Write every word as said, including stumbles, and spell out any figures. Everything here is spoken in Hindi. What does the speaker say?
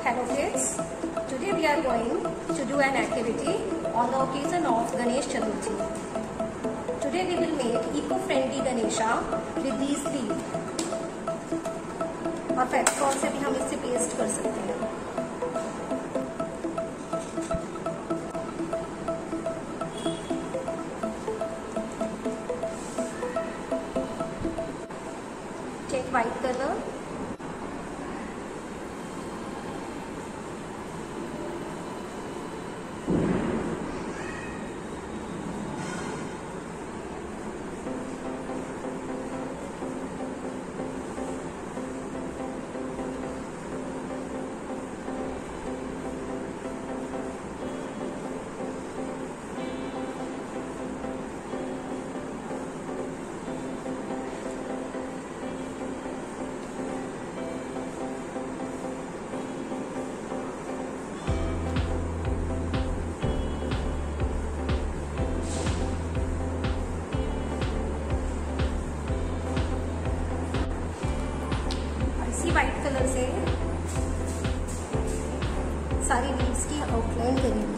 Hello kids, today we are going to do an activity on the occasion of Ganesh Chaturthi. Today we will make eco-friendly Ganesha with these leaves. और फेविकॉल से भी हम इससे पेस्ट कर सकते हैं. Take white color. White colour से सारी लीव्स की आउटलाइन करेंगे.